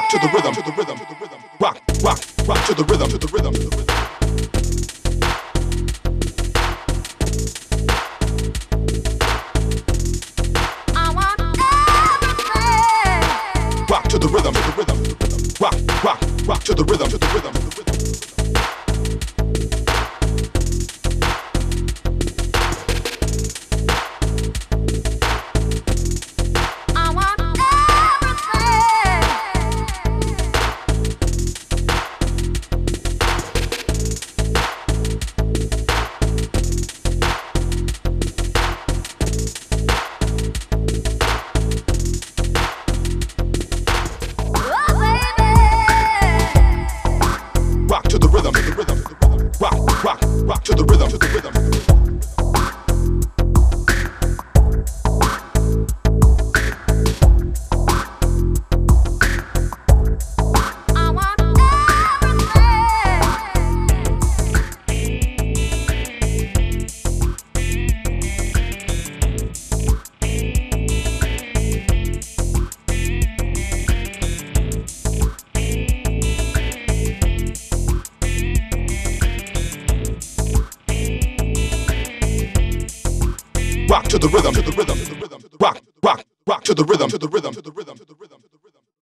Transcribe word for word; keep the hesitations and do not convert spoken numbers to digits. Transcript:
rock to the rhythm, to the rhythm, to the rhythm, rock, rock, rock to the rhythm, to the rhythm, to the rhythm. I want everything. Rock to the rhythm, to the rhythm, to the rhythm, rock, rock, rock to the rhythm, to the rhythm, to the rhythm. Rock to the rhythm, to the rhythm, to the rhythm. Rock, rock, rock to the rhythm, to the rhythm, to the rhythm. I want Rock to the rhythm, to the rhythm, to the rhythm. Rock, rock, rock to the rhythm, to the rhythm, to the rhythm, to the rhythm.